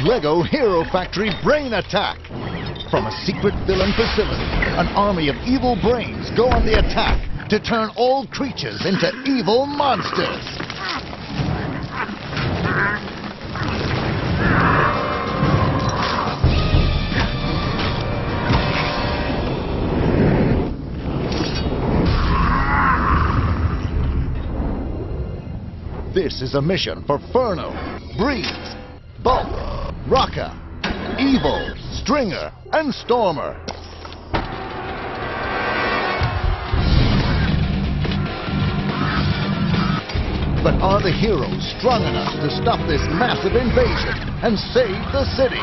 Lego Hero Factory Brain Attack. From a secret villain facility, an army of evil brains go on the attack to turn all creatures into evil monsters. This is a mission for Furno, Breeze, Bulk, Rocka, Evil, Stringer, and Stormer. But are the heroes strong enough to stop this massive invasion and save the city?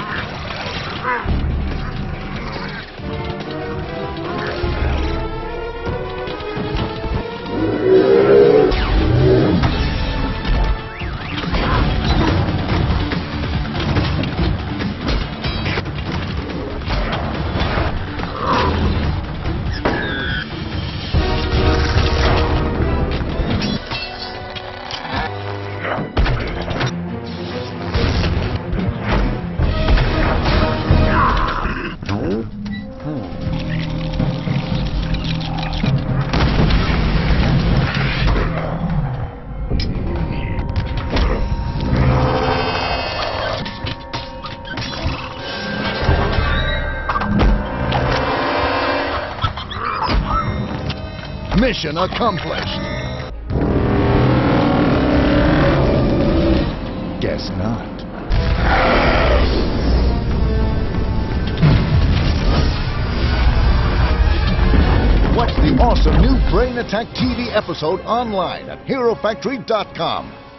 Mission accomplished. Guess not. Watch the awesome new Brain Attack TV episode online at HeroFactory.com.